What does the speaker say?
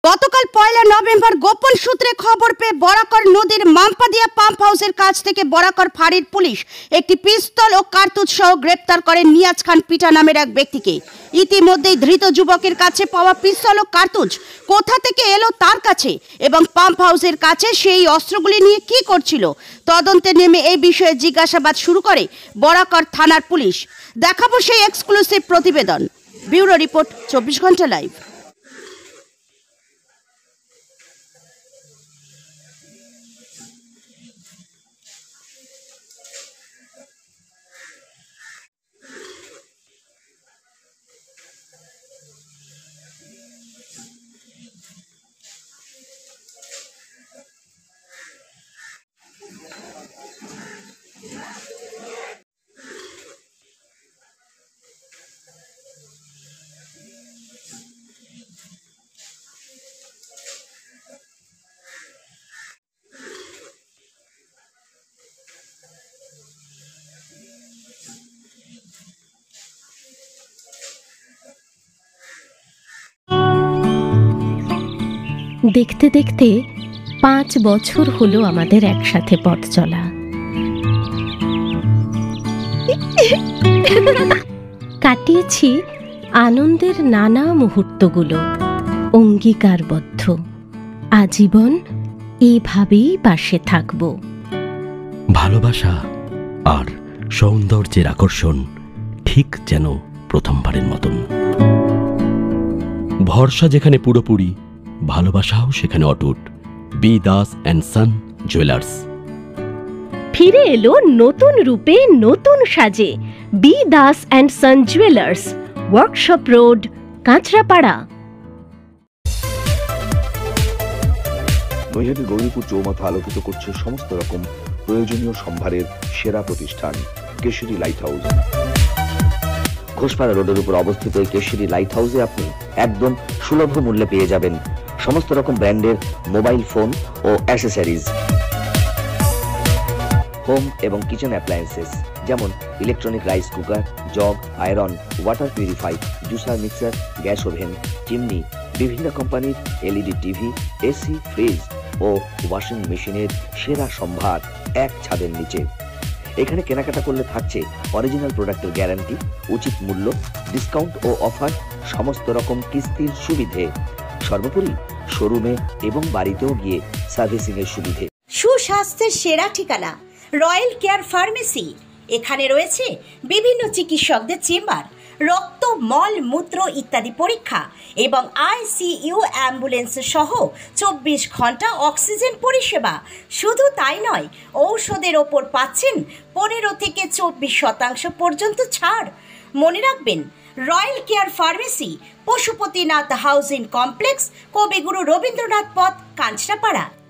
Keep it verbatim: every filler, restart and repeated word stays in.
গতকাল পয়লা নভেম্বর গোপন সূত্রে খবর পেয়ে বরাকর নদীর মাম্পাদিয়া পাম্প হাউসের কাছ থেকে বরাকর ফাঁড়ির পুলিশ একটি পিস্তল ও কার্তুজ সহ গ্রেপ্তার করে নিয়াজ খান পিটা নামের এক ব্যক্তিকে। ইতিমধ্যেই ধৃত যুবকের কাছে পাওয়া পিস্তল ও কার্তুজ কোথা থেকে এলো তার কাছে এবং পাম্প হাউসের কাছে সেই অস্ত্রগুলি নিয়ে কি করছিল তদন্তে নেমে এই বিষয়ে জিজ্ঞাসাবাদ শুরু করে বরাকর থানার পুলিশ। দেখাবো সেই এক্সক্লুসিভ প্রতিবেদন। ব্যুরো রিপোর্ট চব্বিশ ঘন্টা লাইভ। দেখতে দেখতে পাঁচ বছর হলো আমাদের একসাথে পথ চলা। কাটিয়েছি আনন্দের নানা মুহূর্তগুলো, অঙ্গীকারবদ্ধ আজীবন এভাবেই পাশে থাকব। ভালোবাসা আর সৌন্দর্যের আকর্ষণ ঠিক যেন প্রথমবারের মতন। ভরসা যেখানে পুরোপুরি, ভালোবাসাও সেখানে অটুট। B Das and son jewellers ফিরে এলো নতুন রূপে, নতুন সাজে। B Das and son jewellers, workshop road, Kanchrapara. Naihati Gouripur চৌমাথা আলোকিত করছে সমস্ত রকম প্রয়োজনীয় সম্ভারের সেরা প্রতিষ্ঠান কেশরী লাইট হাউস। ঘোষপাড়া রোডের উপর অবস্থিত এই কেশরী লাইট হাউসে আপনি একদম সুলভ মূল্যে পেয়ে যাবেন সমস্ত রকম ব্র্যান্ডের মোবাইল ফোন ও অ্যাসেসরিজ, হোম এবং কিচেন অ্যাপ্লায়েন্সেস যেমন electronic rice cooker, jug, iron, water purify, juicer, mixer, gas oven, chimney, বিভিন্ন কোম্পানির এলইডি টিভি, এসি, ফ্রিজ ও ওয়াশিং মেশিনের সেরা সম্ভার এক ছাদের নিচে। এখানে কেনাকাটা করলে থাকছে অরিজিনাল প্রোডাক্টের গ্যারান্টি, উচিত মূল্য, ডিসকাউন্ট ও অফার, সমস্ত রকম কিস্তির সুবিধে, সর্বোপরি শোরুমে এবং বাড়িতেও গিয়ে সার্ভিসিং এর সুবিধে। সুস্বাস্থ্যের সেরা ঠিকানা রয়্যাল কেয়ার ফার্মেসি। এখানে রয়েছে বিভিন্ন চিকিৎসকদের চেম্বার, রক্ত, মল, মূত্র ইত্যাদি পরীক্ষা এবং আইসিইউ অ্যাম্বুলেন্স সহ চব্বিশ ঘন্টা অক্সিজেন পরিষেবা। শুধু তাই নয়, ঔষধের ওপর পাচ্ছেন পনেরো থেকে চব্বিশ শতাংশ পর্যন্ত ছাড়। মনে রাখবেন, royal care pharmacy, Pashupatinath housing complex, Kabiguru Rabindranath পথ, কাঁচরাপাড়া।